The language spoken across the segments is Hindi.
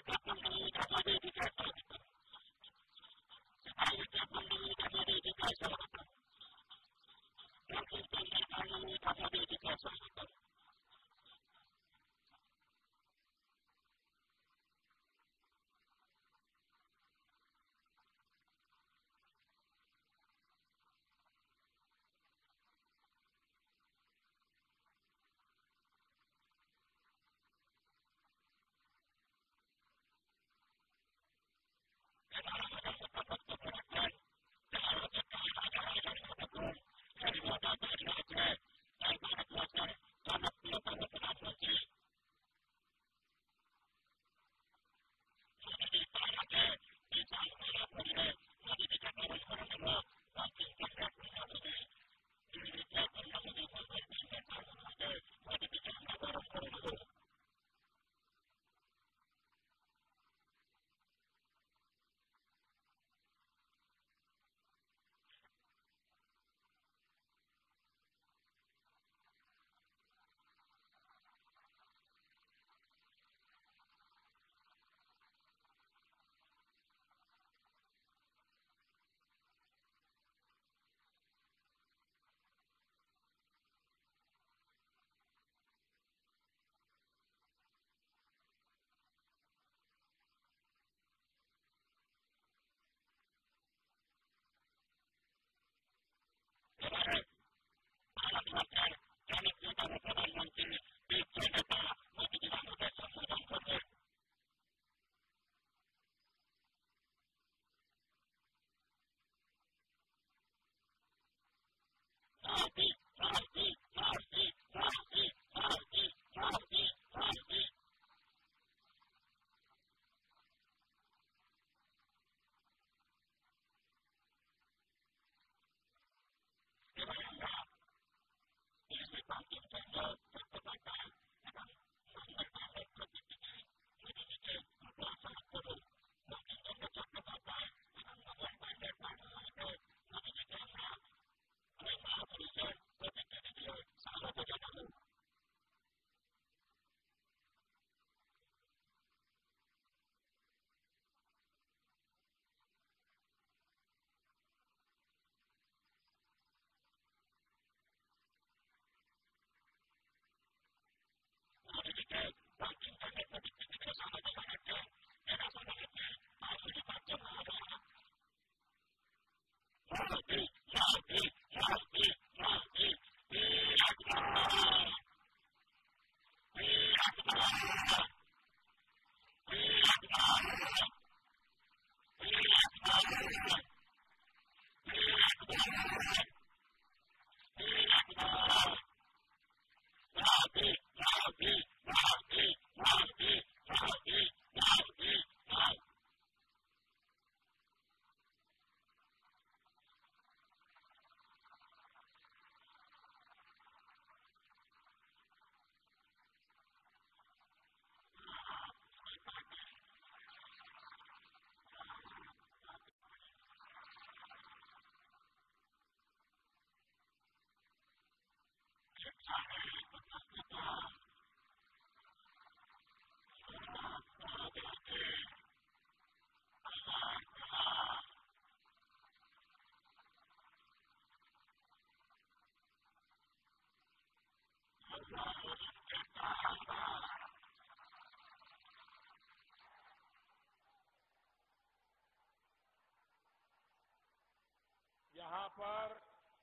यहाँ पर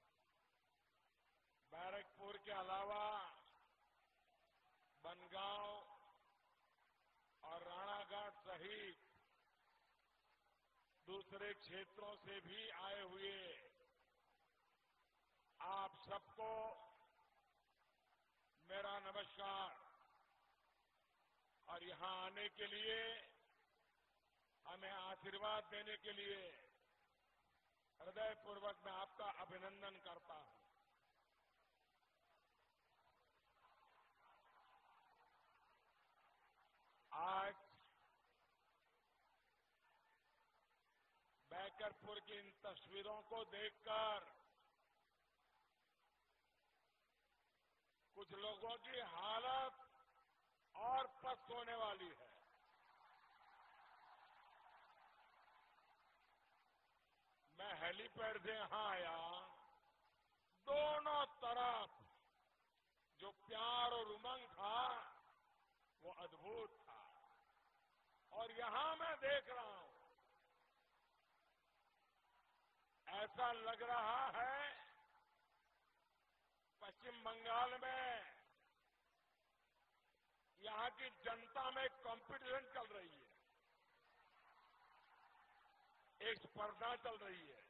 बैरकपुर के अलावा बनगांव और राणाघाट सहित दूसरे क्षेत्रों से भी आए हुए आप सबको मेरा नमस्कार। और यहां आने के लिए, हमें आशीर्वाद देने के लिए हृदयपूर्वक मैं आपका अभिनंदन करता हूं। आज बैरकपुर की इन तस्वीरों को देखकर कुछ लोगों की हालत और पस्त होने वाली है। हेलीपैड से यहां आया, दोनों तरफ जो प्यार और उमंग था वो अद्भुत था। और यहां मैं देख रहा हूं, ऐसा लग रहा है पश्चिम बंगाल में यहां की जनता में कंपटीशन चल रही है, एक स्पर्धा चल रही है।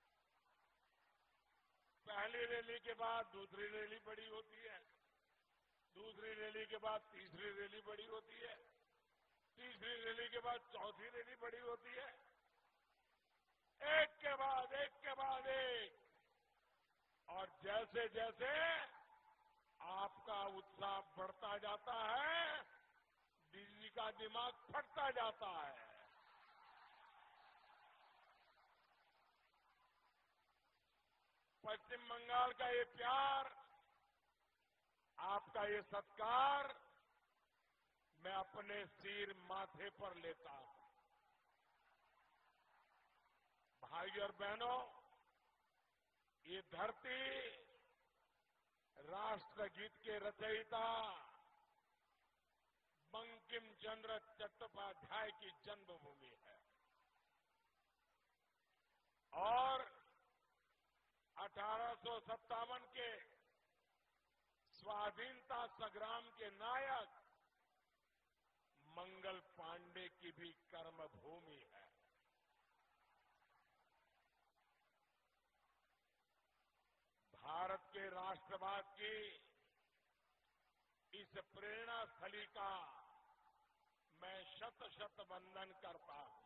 पहली रैली के बाद दूसरी रैली बड़ी होती है, दूसरी रैली के बाद तीसरी रैली बड़ी होती है, तीसरी रैली के बाद चौथी रैली बड़ी होती है, एक के बाद एक। और जैसे जैसे आपका उत्साह बढ़ता जाता है, दिल्ली का दिमाग फटता जाता है। पश्चिम बंगाल का ये प्यार, आपका ये सत्कार मैं अपने सिर माथे पर लेता हूं। भाई और बहनों, ये धरती राष्ट्रगीत के रचयिता बंकिम चंद्र चट्टोपाध्याय की जन्मभूमि है और 1857 के स्वाधीनता संग्राम के नायक मंगल पांडे की भी कर्मभूमि है। भारत के राष्ट्रवाद की इस प्रेरणा स्थली का मैं शत शत वंदन करता हूं।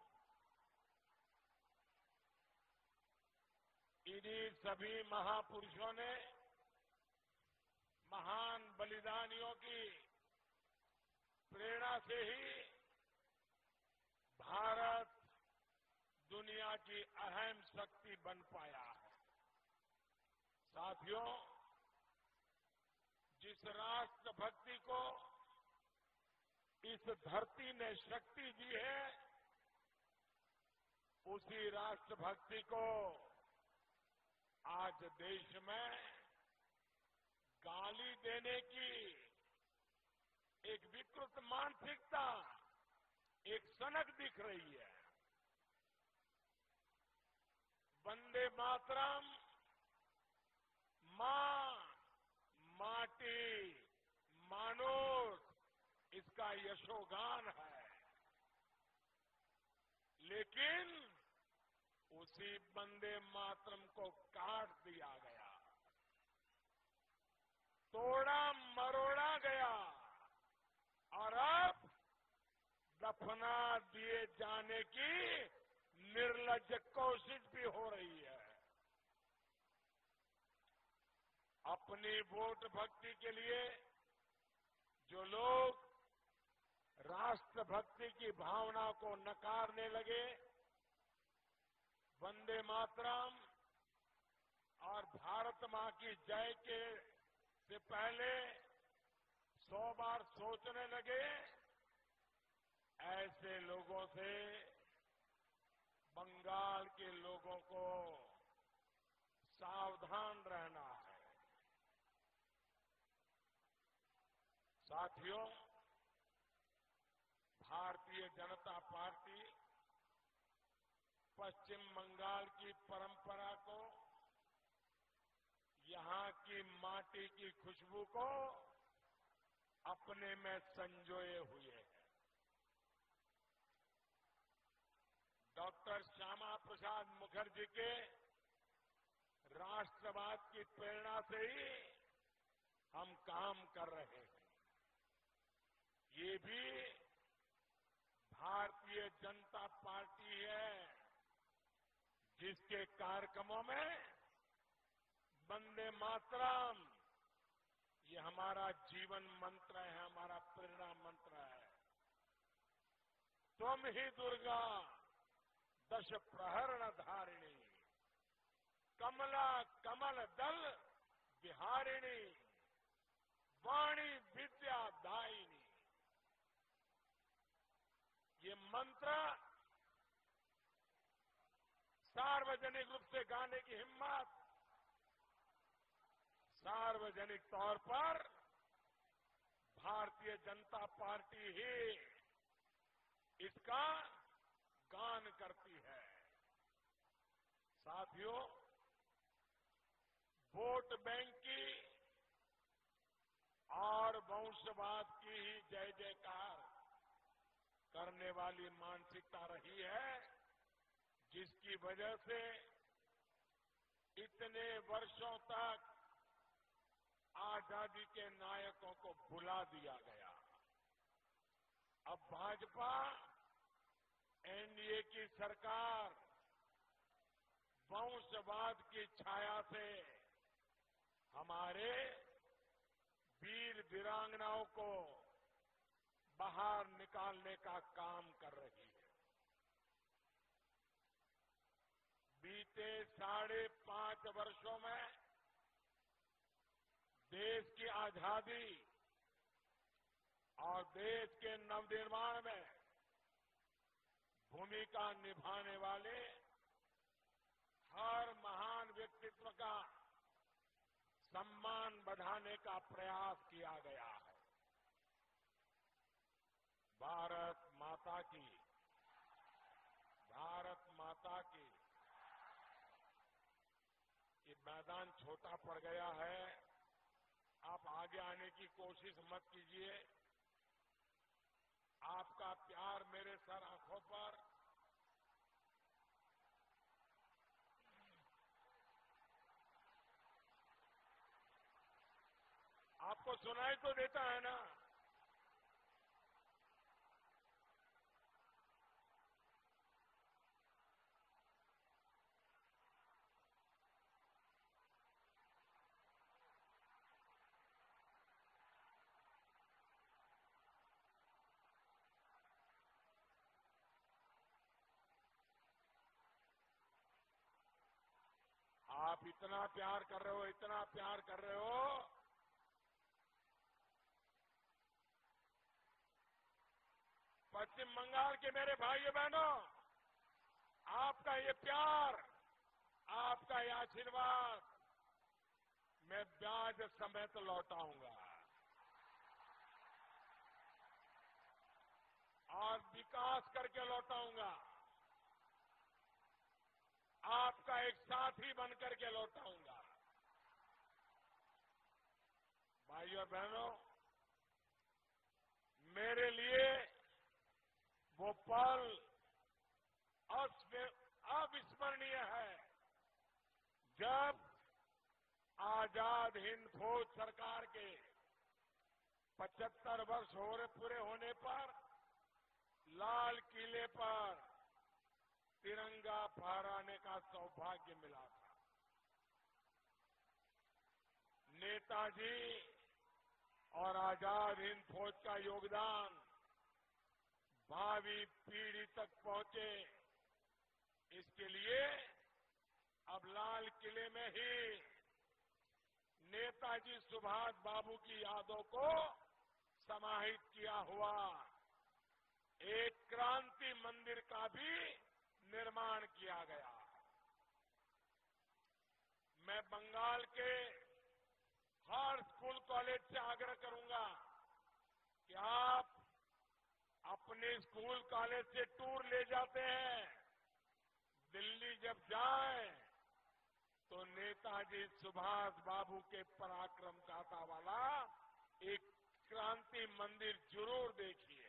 इन्हीं सभी महापुरुषों ने, महान बलिदानियों की प्रेरणा से ही भारत दुनिया की अहम शक्ति बन पाया है। साथियों, जिस राष्ट्रभक्ति को इस धरती ने शक्ति दी है, उसी राष्ट्रभक्ति को आज देश में गाली देने की एक विकृत मानसिकता, एक सनक दिख रही है। वंदे मातरम मां, माटी, मानुष, इसका यशोगान है। लेकिन उसी वंदे मातरम को काट दिया गया, तोड़ा मरोड़ा गया और अब दफना दिए जाने की निर्लज्ज कोशिश भी हो रही है। अपनी वोट भक्ति के लिए जो लोग राष्ट्रभक्ति की भावना को नकारने लगे, वंदे मातरम और भारत मां की जय के से पहले 100 बार सोचने लगे, ऐसे लोगों से बंगाल के लोगों को सावधान रहना है। साथियों, भारतीय जनता पार्टी पश्चिम बंगाल की परंपरा को, यहां की माटी की खुशबू को अपने में संजोए हुए है। डॉक्टर श्यामा प्रसाद मुखर्जी के राष्ट्रवाद की प्रेरणा से ही हम काम कर रहे हैं। ये भी भारतीय जनता पार्टी है जिसके कार्यक्रमों में वंदे मातरम, ये हमारा जीवन मंत्र है, हमारा प्रेरणा मंत्र है। तुम ही दुर्गा दश प्रहरण धारिणी, कमला कमल दल विहारिणी, वाणी विद्या दायिनी। ये मंत्र सार्वजनिक रूप से गाने की हिम्मत, सार्वजनिक तौर पर भारतीय जनता पार्टी ही इसका गान करती है। साथियों, वोट बैंक की और वंशवाद की ही जय जयकार करने वाली मानसिकता रही है, जिसकी वजह से इतने वर्षों तक आजादी के नायकों को भुला दिया गया। अब भाजपा एनडीए की सरकार वंशवाद की छाया से हमारे वीर वीरांगनाओं को बाहर निकालने का काम कर रही है। बीते 5.5 वर्षों में देश की आजादी और देश के नवनिर्माण में भूमिका निभाने वाले हर महान व्यक्तित्व का सम्मान बढ़ाने का प्रयास किया गया है। भारत माता की, भारत माता की। ये मैदान छोटा पड़ गया है, आप आगे आने की कोशिश मत कीजिए। आपका प्यार मेरे सर आंखों पर, आपको सुनाई तो देता है ना। आप इतना प्यार कर रहे हो, इतना प्यार कर रहे हो, पश्चिम बंगाल के मेरे भाइयों बहनों, आपका ये प्यार, आपका ये आशीर्वाद मैं ब्याज समेत लौटाऊंगा और विकास करके लौटाऊंगा। आपका एक साथी बनकर के लौटाऊंगा। भाइयों और बहनों, मेरे लिए वो पल अविस्मरणीय है जब आजाद हिंद फौज सरकार के 75 वर्ष पूरे होने पर लाल किले पर तिरंगा फहराने का सौभाग्य मिला था। नेताजी और आजाद हिंद फौज का योगदान भावी पीढ़ी तक पहुंचे, इसके लिए अब लाल किले में ही नेताजी सुभाष बाबू की यादों को समाहित किया हुआ एक क्रांति मंदिर का भी निर्माण किया गया। मैं बंगाल के हर स्कूल कॉलेज से आग्रह करूंगा कि आप अपने स्कूल कॉलेज से टूर ले जाते हैं, दिल्ली जब जाएं तो नेताजी सुभाष बाबू के पराक्रम गाथा वाला एक क्रांति मंदिर जरूर देखिए।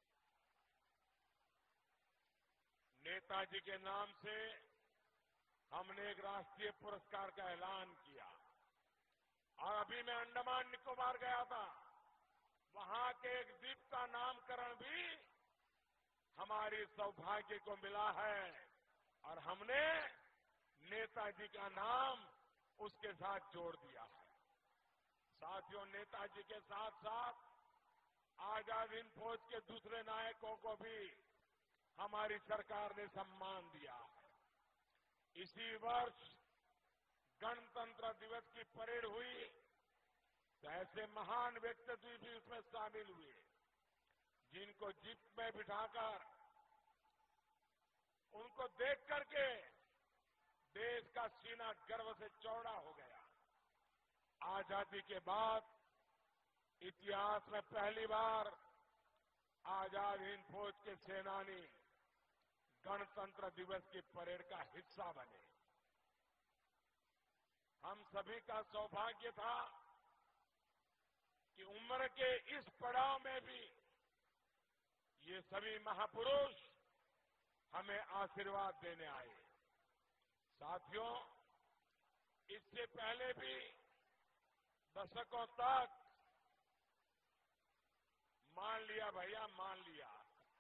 नेताजी के नाम से हमने एक राष्ट्रीय पुरस्कार का ऐलान किया और अभी मैं अंडमान निकोबार गया था, वहां के एक द्वीप का नामकरण भी हमारी सौभाग्य को मिला है और हमने नेताजी का नाम उसके साथ जोड़ दिया है। साथियों, नेताजी के साथ साथ आजाद हिंद फौज के दूसरे नायकों को भी हमारी सरकार ने सम्मान दिया है। इसी वर्ष गणतंत्र दिवस की परेड हुई तो ऐसे महान व्यक्तित्व भी उसमें शामिल हुए जिनको जीप में बिठाकर उनको देख करके देश का सीना गर्व से चौड़ा हो गया। आजादी के बाद इतिहास में पहली बार आजाद हिंद फौज के सेनानी गणतंत्र दिवस की परेड का हिस्सा बने। हम सभी का सौभाग्य था कि उम्र के इस पड़ाव में भी ये सभी महापुरुष हमें आशीर्वाद देने आए। साथियों, इससे पहले भी दशकों तक मान लिया भैया, मान लिया,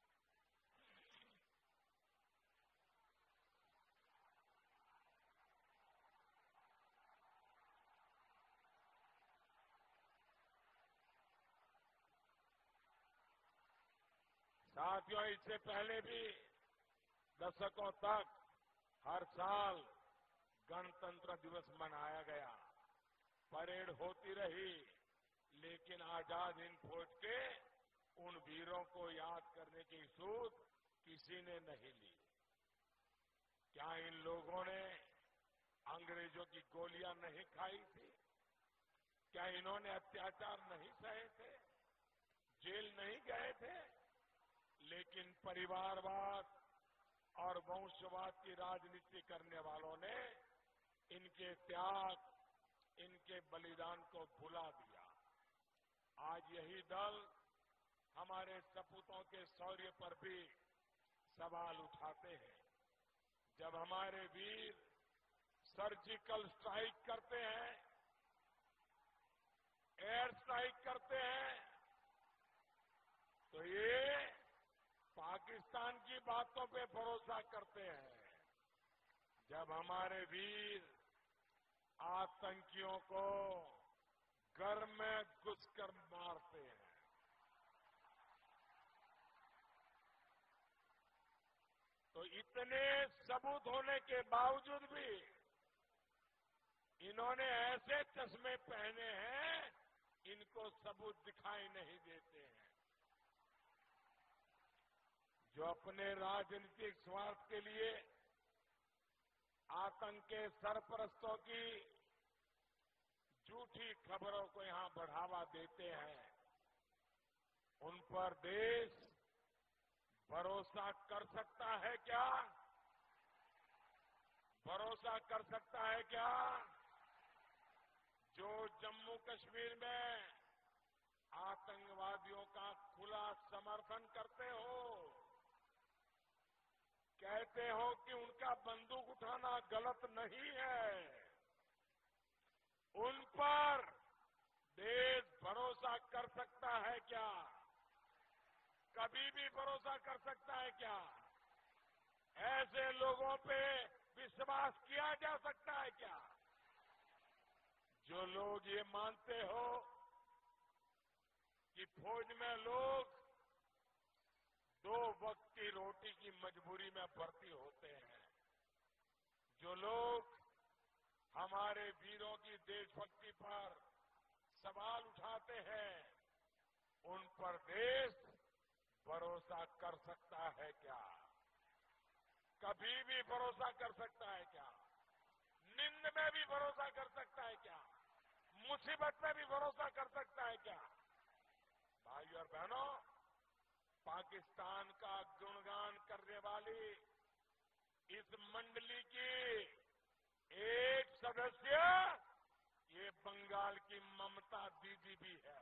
साथियों, इससे पहले भी दशकों तक हर साल गणतंत्र दिवस मनाया गया, परेड होती रही, लेकिन आजाद हिंद फौज के उन वीरों को याद करने की सूझ किसी ने नहीं ली। क्या इन लोगों ने अंग्रेजों की गोलियां नहीं खाई थी? क्या इन्होंने अत्याचार नहीं सहे थे? जेल नहीं गए थे? लेकिन परिवारवाद और वंशवाद की राजनीति करने वालों ने इनके त्याग, इनके बलिदान को भुला दिया। आज यही दल हमारे सपूतों के शौर्य पर भी सवाल उठाते हैं। जब हमारे वीर सर्जिकल स्ट्राइक करते हैं, एयर स्ट्राइक करते हैं, तो ये पाकिस्तान की बातों पे भरोसा करते हैं। जब हमारे वीर आतंकियों को घर में घुसकर मारते हैं, तो इतने सबूत होने के बावजूद भी इन्होंने ऐसे चश्मे पहने हैं, इनको सबूत दिखाई नहीं देते हैं। जो अपने राजनीतिक स्वार्थ के लिए आतंक के सरपरस्तों की झूठी खबरों को यहां बढ़ावा देते हैं, उन पर देश भरोसा कर सकता है क्या? भरोसा कर सकता है क्या? जो जम्मू कश्मीर में आतंकवादियों का खुला समर्थन करते हो, कहते हो कि उनका बंदूक उठाना गलत नहीं है, उन पर देश भरोसा कर सकता है क्या? कभी भी भरोसा कर सकता है क्या? ऐसे लोगों पे विश्वास किया जा सकता है क्या? जो लोग ये मानते हो कि फौज में लोग 2 वक्त की रोटी की मजबूरी में भर्ती होते हैं, जो लोग हमारे वीरों की देशभक्ति पर सवाल उठाते हैं, उन पर देश भरोसा कर सकता है क्या? कभी भी भरोसा कर सकता है क्या? नींद में भी भरोसा कर सकता है क्या? मुसीबत में भी भरोसा कर सकता है क्या? भाई और बहनों, पाकिस्तान का गुणगान करने वाली इस मंडली की एक सदस्य ये बंगाल की ममता दीदी भी है।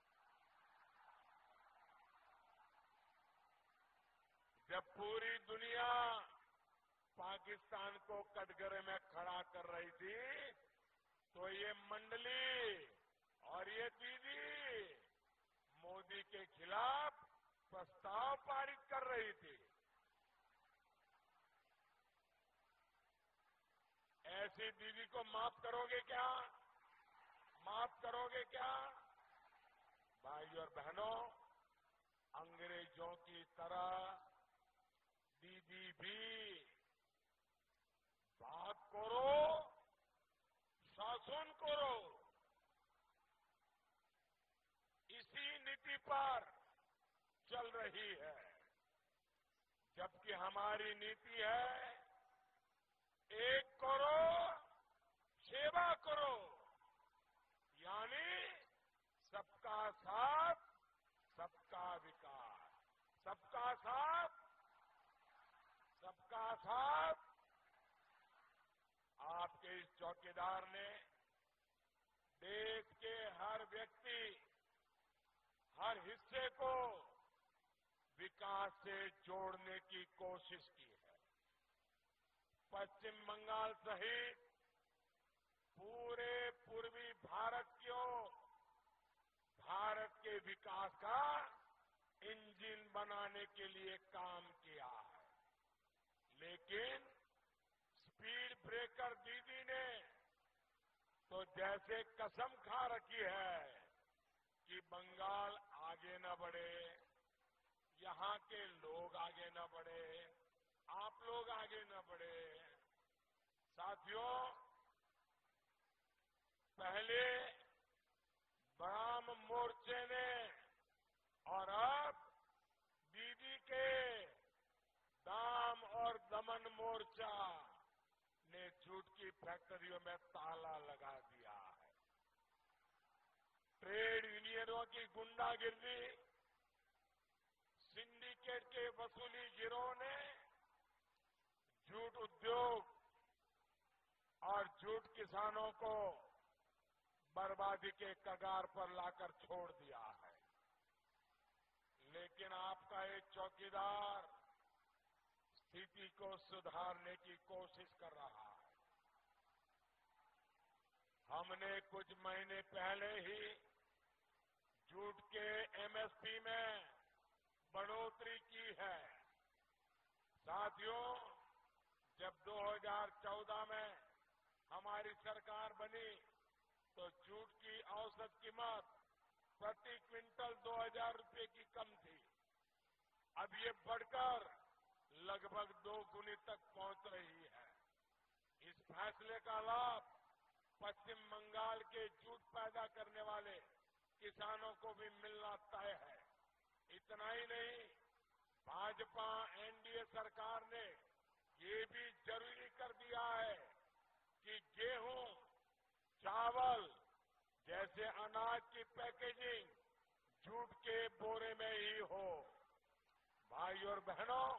जब पूरी दुनिया पाकिस्तान को कटघरे में खड़ा कर रही थी, तो ये मंडली और ये दीदी मोदी के खिलाफ प्रस्ताव पारित कर रही थी। ऐसी दीदी को माफ करोगे क्या? माफ करोगे क्या? भाई और बहनों, अंग्रेजों की तरह दीदी भी बात करो, शासन करो, इसी नीति पर चल रही है। जबकि हमारी नीति है एक करो, सेवा करो, यानी सबका साथ, सबका विकास। सबका साथ, सबका साथ। आपके इस चौकीदार ने देश के हर व्यक्ति, हर हिस्से को विकास से जोड़ने की कोशिश की है। पश्चिम बंगाल सहित पूरे पूर्वी भारत को भारत के विकास का इंजन बनाने के लिए काम किया है। लेकिन स्पीड ब्रेकर दीदी ने तो जैसे कसम खा रखी है कि बंगाल आगे न बढ़े, यहां के लोग आगे न बढ़े, आप लोग आगे न बढ़े। साथियों, पहले वाम मोर्चे ने और अब दीदी के दाम और दमन मोर्चा ने जूट की फैक्ट्रियों में ताला लगा दिया है। ट्रेड यूनियनों की गुंडागिर्दी, सिंडिकेट के वसूली गिरोह ने जूट उद्योग और जूट किसानों को बर्बादी के कगार पर लाकर छोड़ दिया है। लेकिन आपका एक चौकीदार स्थिति को सुधारने की कोशिश कर रहा है। हमने कुछ महीने पहले ही जूट के एमएसपी में बढ़ोतरी की है। साथियों, जब 2014 में हमारी सरकार बनी तो जूट की औसत कीमत प्रति क्विंटल 2000 रुपये की कम थी। अब ये बढ़कर लगभग 2 गुनी तक पहुंच रही है। इस फैसले का लाभ पश्चिम बंगाल के जूट पैदा करने वाले किसानों को भी मिलना तय है। इतना ही नहीं, भाजपा एनडीए सरकार ने ये भी जरूरी कर दिया है कि गेहूं, चावल जैसे अनाज की पैकेजिंग जूट के बोरे में ही हो। भाई और बहनों,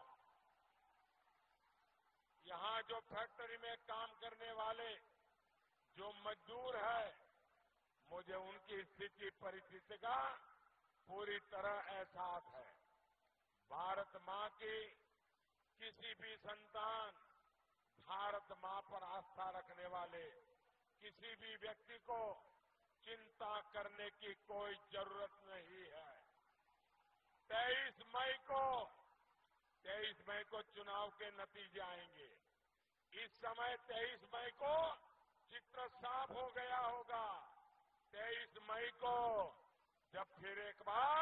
यहां जो फैक्ट्री में काम करने वाले जो मजदूर है, मुझे उनकी स्थिति परिस्थिति का पूरी तरह एहसास है। भारत मां की किसी भी संतान, भारत मां पर आस्था रखने वाले किसी भी व्यक्ति को चिंता करने की कोई जरूरत नहीं है। 23 मई को चुनाव के नतीजे आएंगे। इस समय 23 मई को चित्र साफ हो गया होगा। 23 मई को जब फिर एक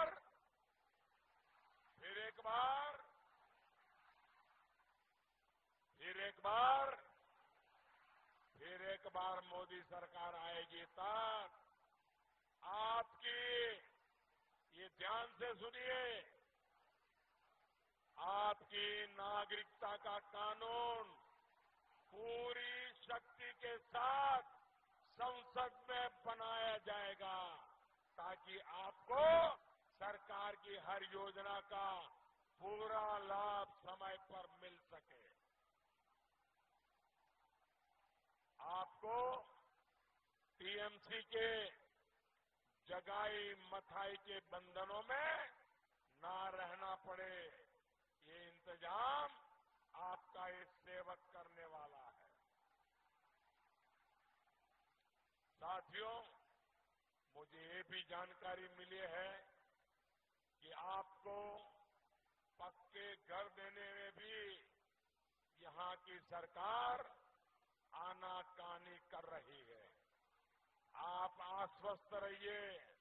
बार मोदी सरकार आएगी, तब आपकी, ये ध्यान से सुनिए, आपकी नागरिकता का कानून पूरी शक्ति के साथ संसद में बनाया जाएगा ताकि आपको सरकार की हर योजना का पूरा लाभ समय पर मिल सके। आपको टीएमसी के जगाई मथाई के बंधनों में ना रहना पड़े, ये इंतजाम आपका एक सेवक करने वाला है। साथियों, मुझे ये भी जानकारी मिली है कि आपको पक्के घर देने में भी यहां की सरकार आनाकानी कर रही है। आप आश्वस्त रहिए,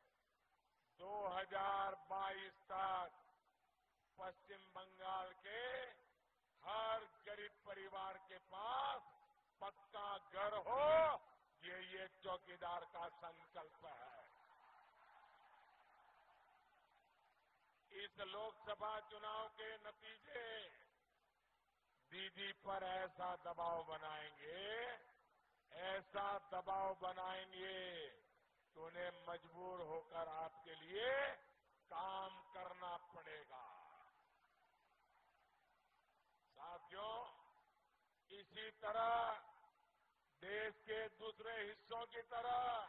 2022 तक पश्चिम बंगाल के हर गरीब परिवार के पास पक्का घर हो, ये चौकीदार का संकल्प है। इस लोकसभा चुनाव के नतीजे दीदी पर पर ऐसा दबाव बनाएंगे कि उन्हें मजबूर होकर आपके लिए काम करना पड़ेगा। साथियों, इसी तरह देश के दूसरे हिस्सों की तरह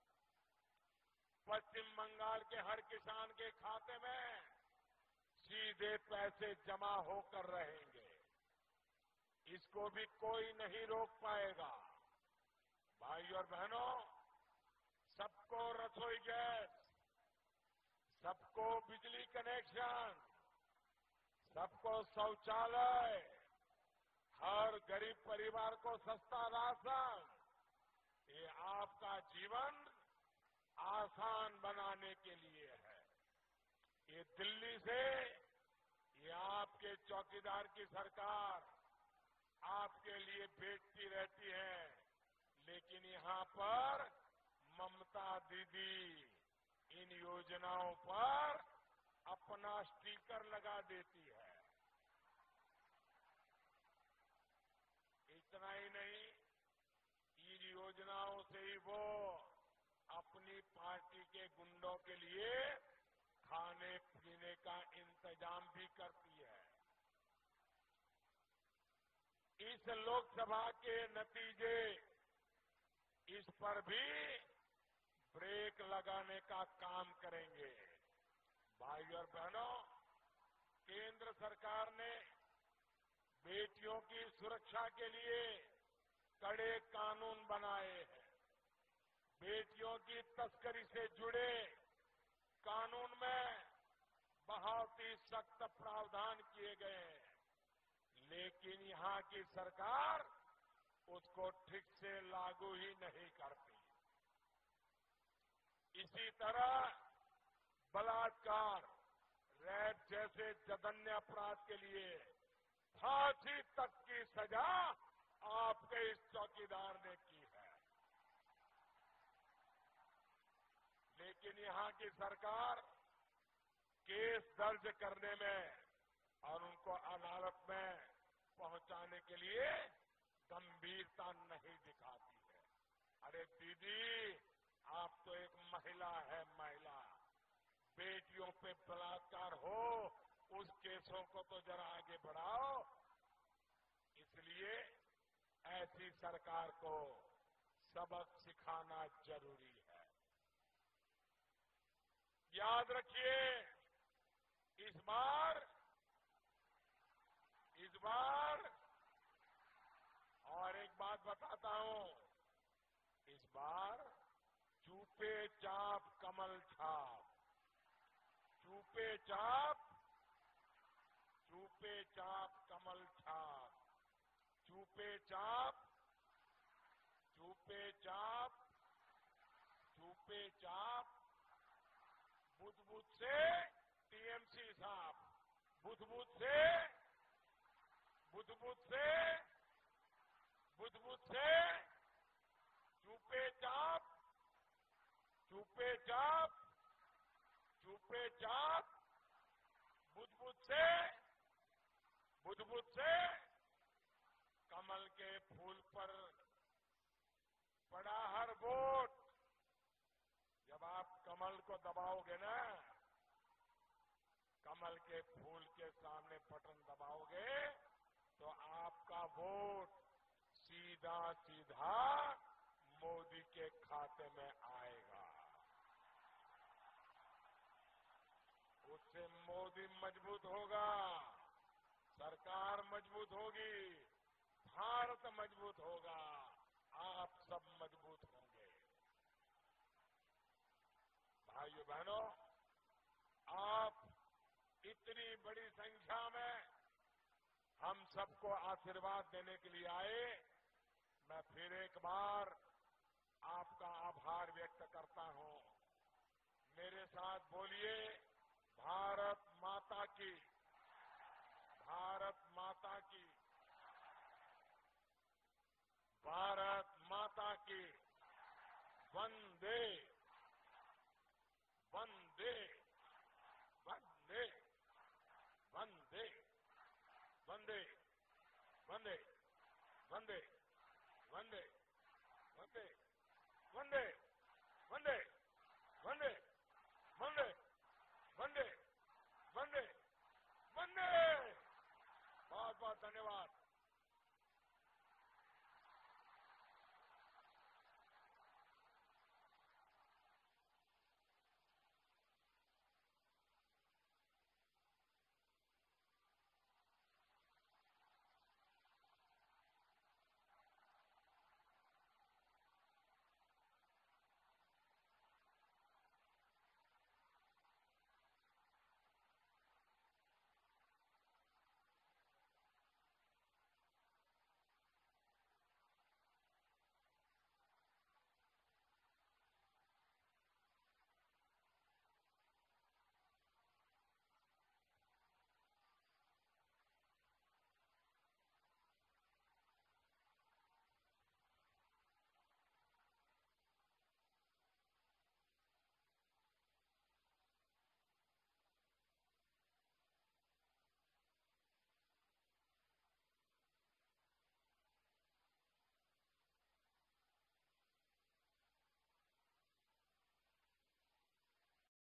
पश्चिम बंगाल के हर किसान के खाते में सीधे पैसे जमा होकर रहेंगे। इसको भी कोई नहीं रोक पाएगा। भाइयों और बहनों, सबको रसोई गैस, सबको बिजली कनेक्शन, सबको शौचालय, हर गरीब परिवार को सस्ता राशन, ये आपका जीवन आसान बनाने के लिए है। ये दिल्ली से, ये आपके चौकीदार की सरकार आपके लिए भेजती रहती है, लेकिन यहां पर ममता दीदी इन योजनाओं पर अपना स्टिकर लगा देती है। इतना ही नहीं, इन योजनाओं से ही वो अपनी पार्टी के गुंडों के लिए खाने पीने का इंतजाम भी करती है। इस लोकसभा के नतीजे इस पर भी ब्रेक लगाने का काम करेंगे। भाइयों और बहनों, केंद्र सरकार ने बेटियों की सुरक्षा के लिए कड़े कानून बनाए हैं। बेटियों की तस्करी से जुड़े कानून में बहुत ही सख्त प्रावधान किए गए हैं, लेकिन यहां की सरकार उसको ठीक से लागू ही नहीं करती। इसी तरह बलात्कार, रेप जैसे जघन्य अपराध के लिए फांसी तक की सजा आपके इस चौकीदार ने की है। लेकिन यहां की सरकार केस दर्ज करने में और उनको अदालत में पहुंचाने के लिए गंभीरता नहीं दिखाती है। अरे दीदी, आप तो एक महिला है, महिला। बेटियों पे बलात्कार हो, उस केसों को तो जरा आगे बढ़ाओ। इसलिए ऐसी सरकार को सबक सिखाना जरूरी है। याद रखिए, इस बार और एक बात बताता हूं, इस बार चूपे चाप कमल छाप, चूपे चाप कमल छाप, चूपे चाप बुध से टीएमसी साहब, बुध से चूपे चाप बुध से कमल के फूल पर पड़ा हर वोट। जब आप कमल को दबाओगे ना, कमल के फूल के सामने बटन दबाओगे, तो आपका वोट सीधा सीधा मोदी के खाते में आएगा। उससे मोदी मजबूत होगा, सरकार मजबूत होगी, भारत मजबूत होगा, आप सब मजबूत होंगे। भाइयों बहनों, आप इतनी बड़ी संख्या में हम सबको आशीर्वाद देने के लिए आए। मैं फिर एक बार आपका आभार व्यक्त करता हूं। मेरे साथ बोलिए, भारत माता की, भारत माता की, भारत माता की, वंदे वंदे वंदे वंदे वंदे वंदे वंदे वंदे वंदे वंदे वंदे वंदे